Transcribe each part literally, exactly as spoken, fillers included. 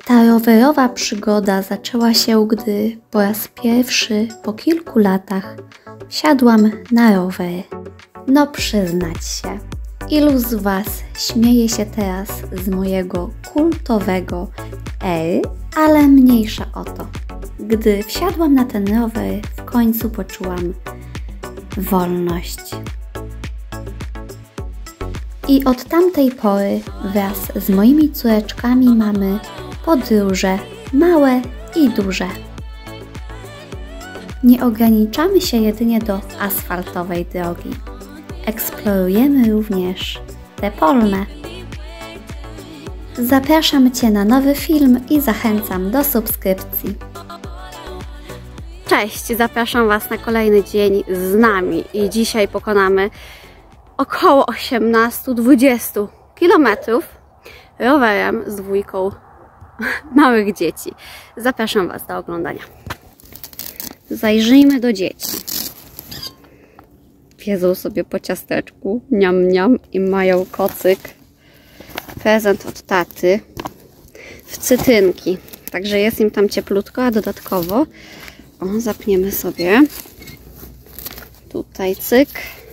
Ta rowerowa przygoda zaczęła się, gdy po raz pierwszy po kilku latach wsiadłam na rower. No przyznać się, ilu z Was śmieje się teraz z mojego kultowego R, ale mniejsza o to. Gdy wsiadłam na ten rower, w końcu poczułam wolność. I od tamtej pory wraz z moimi córeczkami mamy podróże małe i duże. Nie ograniczamy się jedynie do asfaltowej drogi. Eksplorujemy również te polne. Zapraszam Cię na nowy film i zachęcam do subskrypcji. Cześć, zapraszam Was na kolejny dzień z nami i dzisiaj pokonamy około osiemnaście do dwudziestu kilometrów rowerem z dwójką małych dzieci. Zapraszam Was do oglądania. Zajrzyjmy do dzieci. Jedzą sobie po ciasteczku, niam niam, i mają kocyk. Prezent od taty w cytynki. Także jest im tam cieplutko, a dodatkowo o, zapniemy sobie tutaj cyk.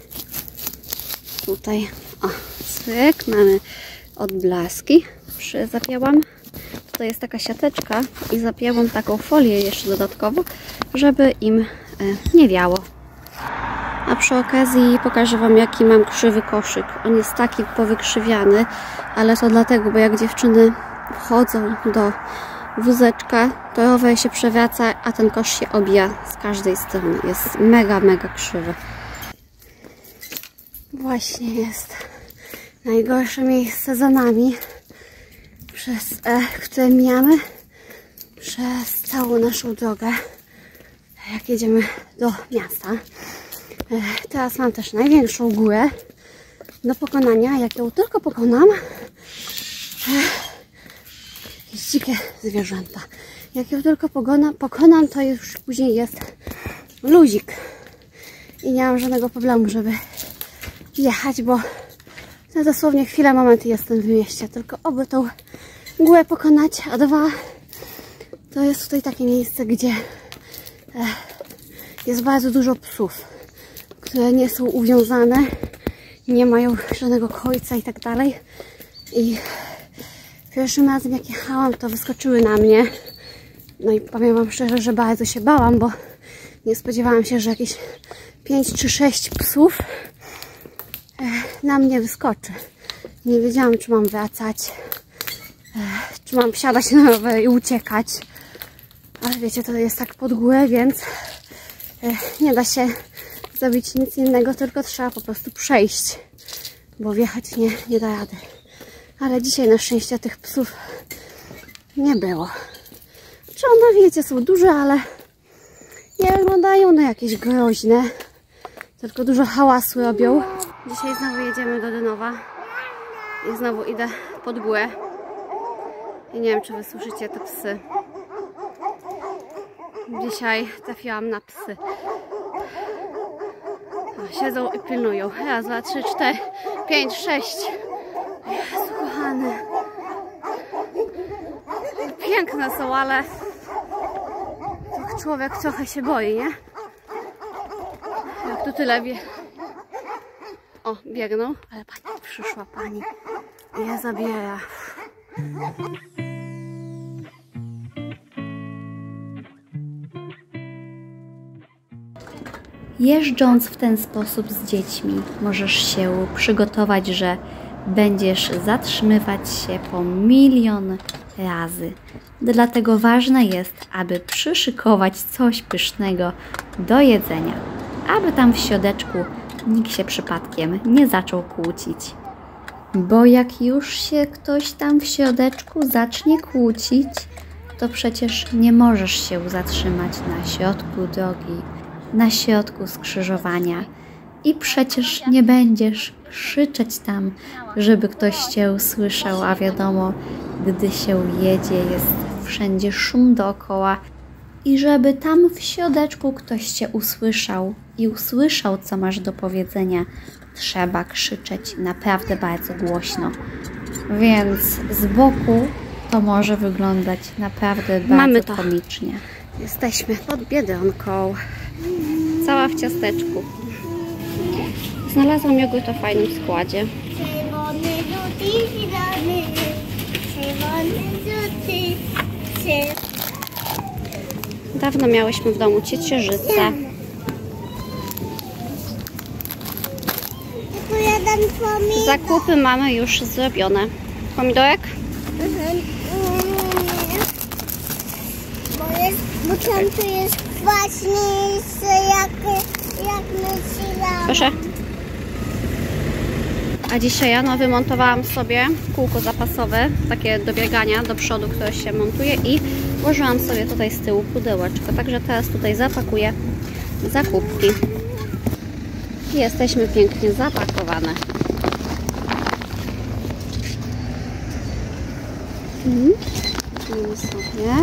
Tutaj o, cyk, mamy odblaski. Zapięłam. Tutaj jest taka siateczka i zapięłam taką folię jeszcze dodatkowo, żeby im nie wiało. A przy okazji pokażę Wam, jaki mam krzywy koszyk. On jest taki powykrzywiany, ale to dlatego, bo jak dziewczyny wchodzą do wózeczka, to rower się przewraca, a ten kosz się obija z każdej strony. Jest mega, mega krzywy. Właśnie jest najgorsze miejsce za nami, przez e, które mijamy przez całą naszą drogę, jak jedziemy do miasta. E, teraz mam też największą górę do pokonania. Jak ją tylko pokonam, e, jakieś dzikie zwierzęta. Jak ją tylko pokonam, pokonam, to już później jest luzik i nie mam żadnego problemu, żeby jechać, bo no dosłownie chwilę, moment i jestem w mieście. Tylko oby tą górę pokonać, a dwa, to jest tutaj takie miejsce, gdzie e, jest bardzo dużo psów, które nie są uwiązane, nie mają żadnego końca i tak dalej. I pierwszym razem jak jechałam, to wyskoczyły na mnie. No i powiem Wam szczerze, że bardzo się bałam, bo nie spodziewałam się, że jakieś pięć czy sześć psów na mnie wyskoczy. Nie wiedziałam, czy mam wracać, czy mam wsiadać na rower i uciekać. Ale wiecie, to jest tak pod górę, więc nie da się zrobić nic innego, tylko trzeba po prostu przejść, bo wjechać nie, nie da rady. Ale dzisiaj na szczęście tych psów nie było. Czy one, wiecie, są duże, ale nie wyglądają na jakieś groźne, tylko dużo hałasu robią. Dzisiaj znowu jedziemy do Dynowa i znowu idę pod górę. I nie wiem, czy wy słyszycie te psy. Dzisiaj trafiłam na psy. O, siedzą i pilnują. Raz, dwa, trzy, cztery, pięć, sześć. Jezu, kochany. Piękne są, ale człowiek trochę się boi, nie? Jak tu tyle wie. O, biegną, ale pani, przyszła pani i je zabiera. Jeżdżąc w ten sposób z dziećmi, możesz się przygotować, że będziesz zatrzymywać się po milion razy. Dlatego ważne jest, aby przyszykować coś pysznego do jedzenia, aby tam w środeczku nikt się przypadkiem nie zaczął kłócić. Bo jak już się ktoś tam w środeczku zacznie kłócić, to przecież nie możesz się zatrzymać na środku drogi, na środku skrzyżowania i przecież nie będziesz krzyczeć tam, żeby ktoś cię usłyszał, a wiadomo, gdy się jedzie, jest wszędzie szum dookoła i żeby tam w środeczku ktoś cię usłyszał i usłyszał, co masz do powiedzenia, trzeba krzyczeć naprawdę bardzo głośno. Więc z boku to może wyglądać naprawdę Mamy bardzo to. komicznie. Jesteśmy pod Biedronką. Cała w ciasteczku. Znalazłam jogurt o fajnym składzie. czerwony, żółty, zielony, czerwony, żółty, czerwony. Dawno miałyśmy w domu ciecierzycę. Jeden pomidor. Zakupy mamy już zrobione. Pomidorek? Mhm. Bo, jest, bo tam tu jest kwaśniejsze jak, jak myślałam. Proszę. A dzisiaj ja no, wymontowałam sobie kółko zapasowe, takie do biegania do przodu, które się montuje i włożyłam sobie tutaj z tyłu pudełeczko. Także teraz tutaj zapakuję zakupki. I jesteśmy pięknie zapakowane. Mhm. Mamy sobie.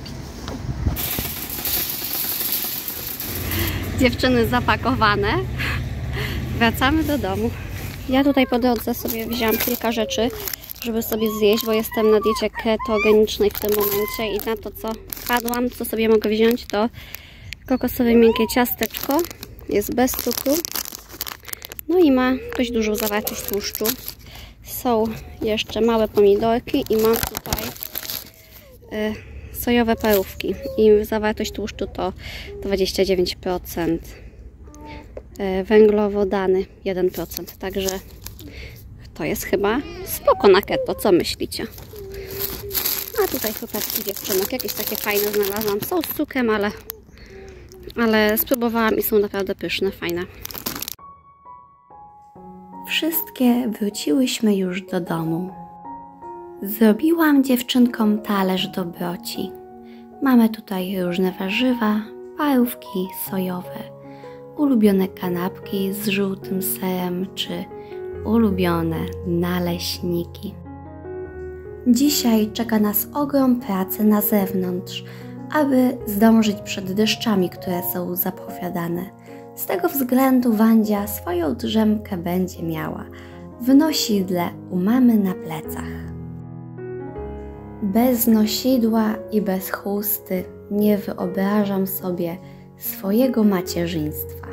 Dziewczyny zapakowane. Wracamy do domu. Ja tutaj po drodze sobie wzięłam kilka rzeczy, żeby sobie zjeść, bo jestem na diecie ketogenicznej w tym momencie i na to, co padłam, co sobie mogę wziąć, to kokosowe miękkie ciasteczko. Jest bez cukru. No i ma dość dużą zawartość tłuszczu. Są jeszcze małe pomidorki i mam tutaj y, sojowe parówki. I zawartość tłuszczu to dwadzieścia dziewięć procent. Y, węglowodany jeden procent. Także to jest chyba spoko na keto. Co myślicie? A tutaj chłopaki dziewczynek. Jakieś takie fajne znalazłam. Są z cukrem, ale, ale spróbowałam i są naprawdę pyszne, fajne. Wszystkie wróciłyśmy już do domu. Zrobiłam dziewczynkom talerz dobroci. Mamy tutaj różne warzywa, parówki sojowe, ulubione kanapki z żółtym serem czy ulubione naleśniki. Dzisiaj czeka nas ogrom pracy na zewnątrz, aby zdążyć przed deszczami, które są zapowiadane. Z tego względu Wandzia swoją drzemkę będzie miała w nosidle u mamy na plecach. Bez nosidła i bez chusty nie wyobrażam sobie swojego macierzyństwa.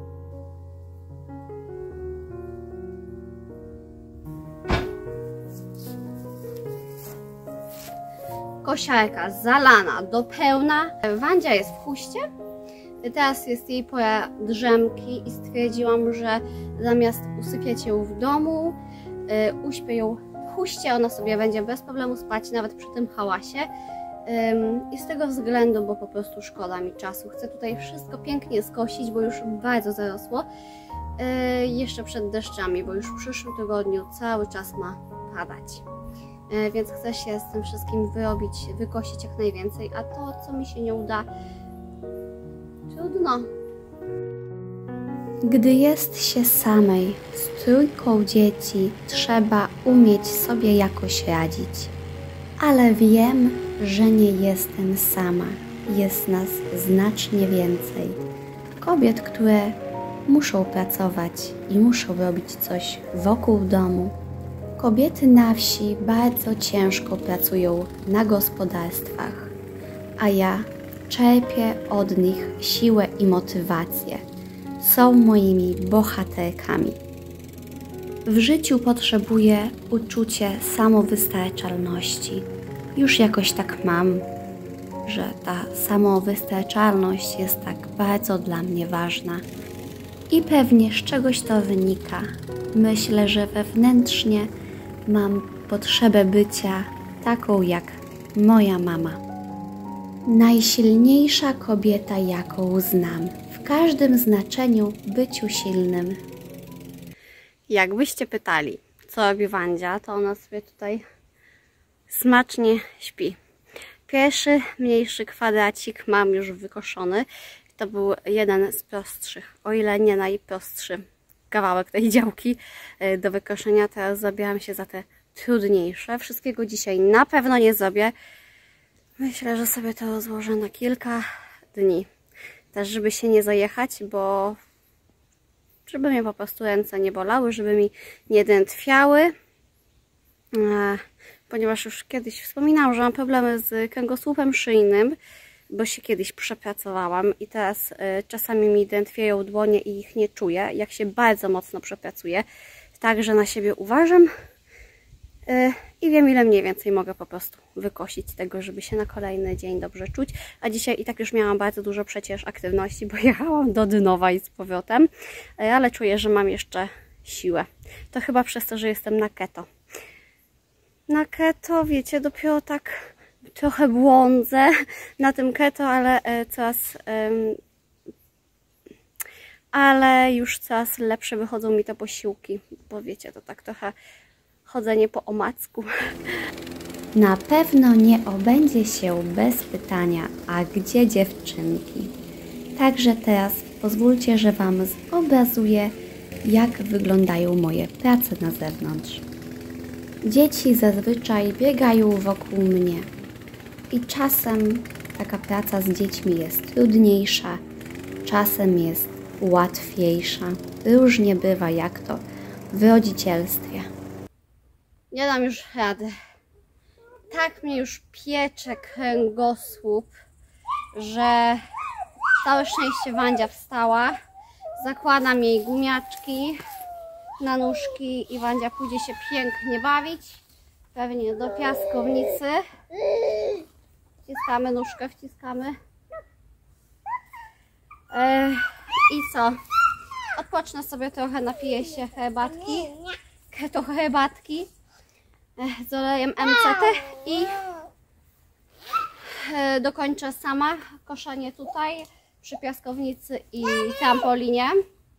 Kosiarka zalana do pełna. Wandzia jest w huście. Teraz jest jej pora drzemki i stwierdziłam, że zamiast usypiać ją w domu, yy, uśpię ją w huście, ona sobie będzie bez problemu spać nawet przy tym hałasie. Yy, I z tego względu, bo po prostu szkoda mi czasu. Chcę tutaj wszystko pięknie skosić, bo już bardzo zarosło. Yy, jeszcze przed deszczami, bo już w przyszłym tygodniu cały czas ma padać. Yy, więc chcę się z tym wszystkim wyrobić, wykosić jak najwięcej, a to, co mi się nie uda, trudno. Gdy jest się samej z trójką dzieci, trzeba umieć sobie jakoś radzić. Ale wiem, że nie jestem sama. Jest nas znacznie więcej. Kobiet, które muszą pracować i muszą robić coś wokół domu. Kobiety na wsi bardzo ciężko pracują na gospodarstwach, a ja czerpię od nich siłę i motywację. Są moimi bohaterkami. W życiu potrzebuję uczucie samowystarczalności. Już jakoś tak mam, że ta samowystarczalność jest tak bardzo dla mnie ważna. I pewnie z czegoś to wynika. Myślę, że wewnętrznie mam potrzebę bycia taką jak moja mama. Najsilniejsza kobieta, jaką znam. W każdym znaczeniu byciu silnym. Jakbyście pytali, co robi Wandzia, to ona sobie tutaj smacznie śpi. Pierwszy, mniejszy kwadracik mam już wykoszony. To był jeden z prostszych, o ile nie najprostszy kawałek tej działki do wykoszenia. Teraz zabieram się za te trudniejsze. Wszystkiego dzisiaj na pewno nie zrobię. Myślę, że sobie to rozłożę na kilka dni. Też, żeby się nie zajechać, bo żeby mnie po prostu ręce nie bolały, żeby mi nie drętwiały. ponieważ już kiedyś wspominałam, że mam problemy z kręgosłupem szyjnym, bo się kiedyś przepracowałam i teraz y, czasami mi drętwieją dłonie i ich nie czuję, jak się bardzo mocno przepracuję. Także na siebie uważam y, i wiem, ile mniej więcej mogę po prostu wykosić tego, żeby się na kolejny dzień dobrze czuć. A dzisiaj i tak już miałam bardzo dużo przecież aktywności, bo jechałam do Dynowa i z powrotem, y, ale czuję, że mam jeszcze siłę. To chyba przez to, że jestem na keto. Na keto, wiecie, dopiero tak trochę błądzę na tym keto, ale e, coraz e, ale już coraz lepsze wychodzą mi te posiłki, bo wiecie, to tak trochę chodzenie po omacku. Na pewno nie obędzie się bez pytania, a gdzie dziewczynki? Także teraz pozwólcie, że Wam zobrazuję, jak wyglądają moje prace na zewnątrz. Dzieci zazwyczaj biegają wokół mnie i czasem taka praca z dziećmi jest trudniejsza, czasem jest łatwiejsza. Różnie bywa, jak to w rodzicielstwie. Nie dam już rady. Tak mnie już piecze kręgosłup, że całe szczęście Wandzia wstała. Zakładam jej gumiaczki na nóżki i Wandzia pójdzie się pięknie bawić. Pewnie do piaskownicy. Wciskamy nóżkę, wciskamy. Yy, I co? Odpocznę sobie trochę, napiję się herbatki. Keto herbatki yy, z olejem M C T i yy, dokończę sama koszenie tutaj przy piaskownicy i trampolinie.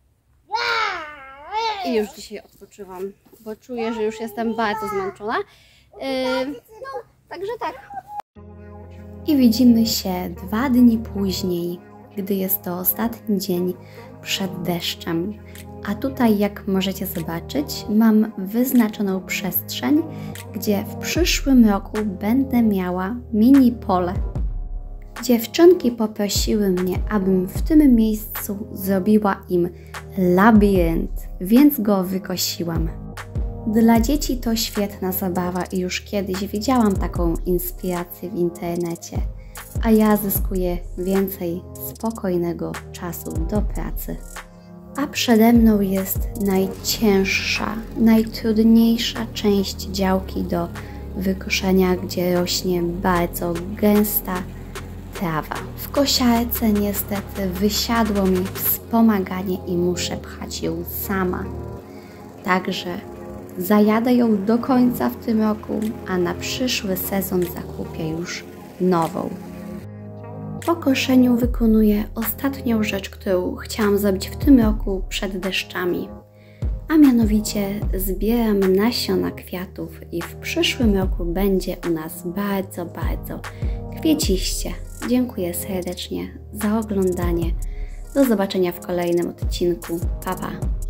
I już dzisiaj odpoczywam, bo czuję, że już jestem bardzo zmęczona. Yy, no, także tak. I widzimy się dwa dni później, gdy jest to ostatni dzień przed deszczem. A tutaj, jak możecie zobaczyć, mam wyznaczoną przestrzeń, gdzie w przyszłym roku będę miała mini pole. Dziewczynki poprosiły mnie, abym w tym miejscu zrobiła im labirynt, więc go wykosiłam. Dla dzieci to świetna zabawa i już kiedyś widziałam taką inspirację w internecie, a ja zyskuję więcej spokojnego czasu do pracy. A przede mną jest najcięższa, najtrudniejsza część działki do wykoszenia, gdzie rośnie bardzo gęsta trawa. W kosiarce niestety wysiadło mi wspomaganie i muszę pchać ją sama. Także zajadę ją do końca w tym roku, a na przyszły sezon zakupię już nową. Po koszeniu wykonuję ostatnią rzecz, którą chciałam zrobić w tym roku przed deszczami. A mianowicie zbieram nasiona kwiatów i w przyszłym roku będzie u nas bardzo, bardzo kwieciście. Dziękuję serdecznie za oglądanie. Do zobaczenia w kolejnym odcinku. Pa, pa!